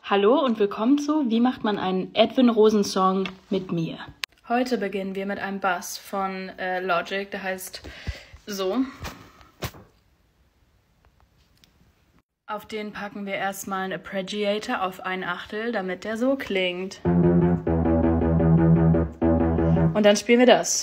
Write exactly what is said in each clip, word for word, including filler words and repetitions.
Hallo und willkommen zu Wie macht man einen Edwin Rosen Song mit mir? Heute beginnen wir mit einem Bass von äh, Logic, der heißt so. Auf den packen wir erstmal einen Arpeggiator auf ein Achtel, damit der so klingt. Und dann spielen wir das.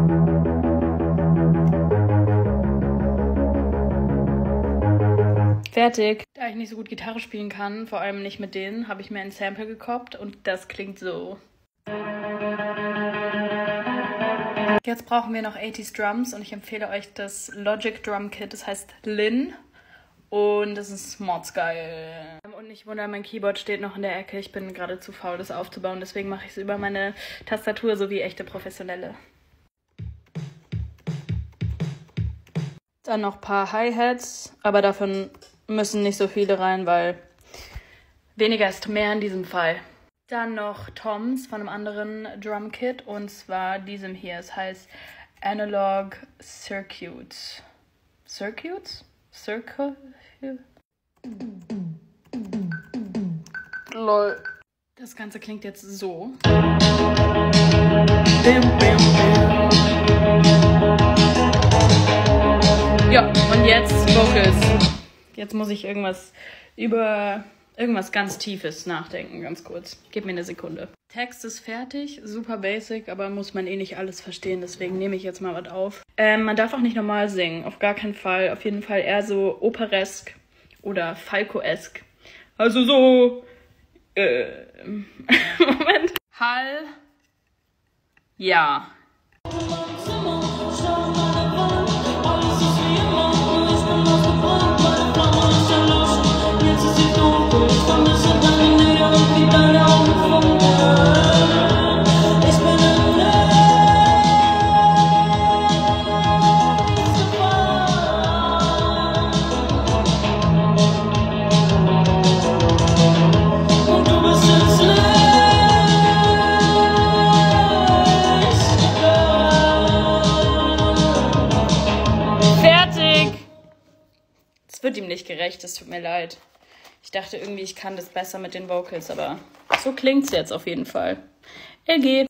Fertig. Da ich nicht so gut Gitarre spielen kann, vor allem nicht mit denen, habe ich mir ein Sample gekoppt und das klingt so. Jetzt brauchen wir noch achtziger Drums und ich empfehle euch das Logic Drum Kit, das heißt Lin und das ist mordsgeil. Und nicht wundern, mein Keyboard steht noch in der Ecke, ich bin gerade zu faul, das aufzubauen, deswegen mache ich es über meine Tastatur, so wie echte Professionelle. Dann noch ein paar Hi-Hats, aber davon müssen nicht so viele rein, weil weniger ist mehr in diesem Fall. Dann noch Toms von einem anderen Drumkit und zwar diesem hier. Es heißt Analog Circuits. Circuits? Circle? Lol. Das Ganze klingt jetzt so. Ja, und jetzt Vocals. Jetzt muss ich irgendwas über irgendwas ganz Tiefes nachdenken, ganz kurz. Gib mir eine Sekunde. Text ist fertig, super basic, aber muss man eh nicht alles verstehen, deswegen nehme ich jetzt mal was auf. Ähm, man darf auch nicht normal singen, auf gar keinen Fall. Auf jeden Fall eher so operesk oder Falco-esk. Also so, äh, Moment. Hall, ja. Es wird ihm nicht gerecht, es tut mir leid. Ich dachte irgendwie, ich kann das besser mit den Vocals, aber so klingt's jetzt auf jeden Fall. Er geht.